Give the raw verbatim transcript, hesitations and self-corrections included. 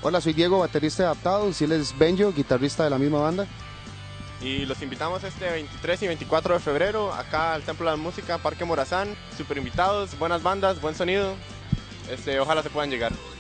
Hola, soy Diego, baterista de Adaptados, y él es Benjo, guitarrista de la misma banda. Y los invitamos este veintitrés y veinticuatro de febrero acá al Templo de la Música, Parque Morazán. Super invitados, buenas bandas, buen sonido. Este, ojalá se puedan llegar.